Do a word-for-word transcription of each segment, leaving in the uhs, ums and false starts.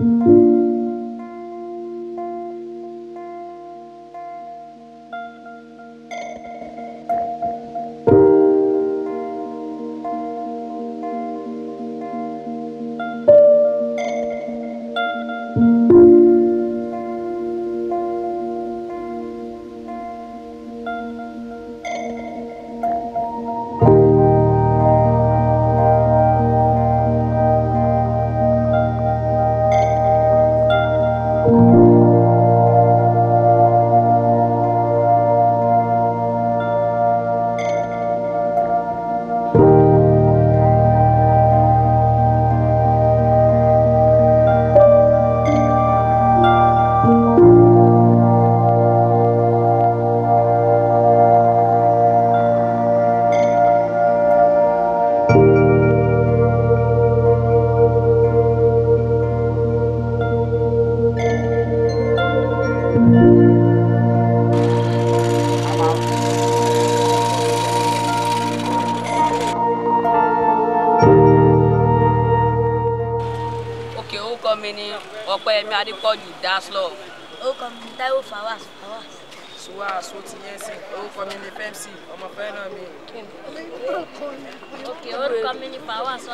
That's love. Oh, come Taiwo Fawas, Fawas. Suwa, so ti yensi. Oh, come in the F M C. I'm a friend of me. Okay, oh, come in the Fawas.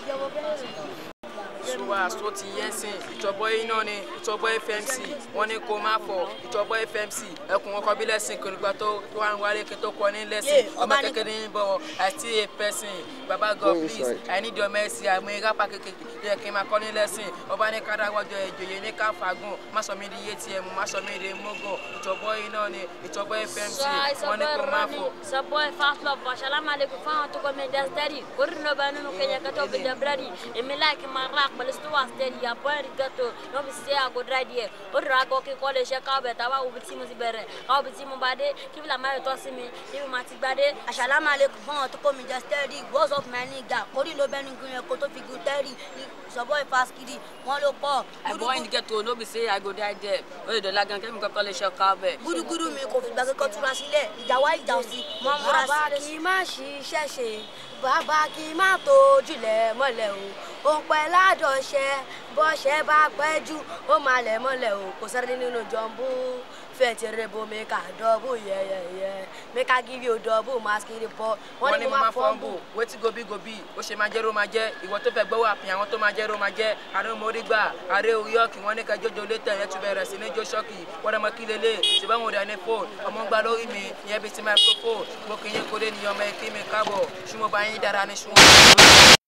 Suwa, so ti yensi. It's your boy Inoni. It's your boy F M C. One in coma for. It's your boy F M C. I come walk a bit less in Kulubato. One while you can talk one in less. I'm a kicking ball. I see a person. Baba God, please. I need your mercy. I may have a packet. There came a calling lesson. Obane Kada was the Yeneka Fago. Masomi the A T M. Masomi the Mogo. It's your boy Inoni. It's your boy F M C. One in coma for. So boy fast love. Shalama le kufa to come in the study. Couldn't know Banu Kenya Kato with the bloody. And me like my rock. But it's too steady. A boy gato. No be say I go right here. Or Rago can call a shaka. Tawa will be Timothy Berre. I'll be Timon Bade. Give la Mario Tossimi. Give Mati Bade. Shalama le kufa to come in the study. Was of my nigga. Ori no Banu Kenya Koto figure thirty. So boy fast kiddy. One look up. I boy in get to no be say I go die there. Oh, the lagan came to call a shaka. Guru Guru me coffee bag of Turasile. Jawai Jausi. Mamma Kimashi Shashi. Baba Kimato Jule Moleo. O Pelado share. Boshe back by Ju. O Male Moleo. Cosardino Jumbo. Fetty Rebo make a double. Yeah, yeah, yeah. Make I give you a double mask in the pot. One in my fumble. Wait to go big go be. Oshimajero Maje. You want to go up. You want to Majero Maje. I don't Moriba. I don't York. You want to go later. You have to be a Senator Shocky. What am I killing? Sibango da ne phone. Among Balori me. You have to my propose. Working your code in your making me cabo. Shumo Bain Darani Shumo.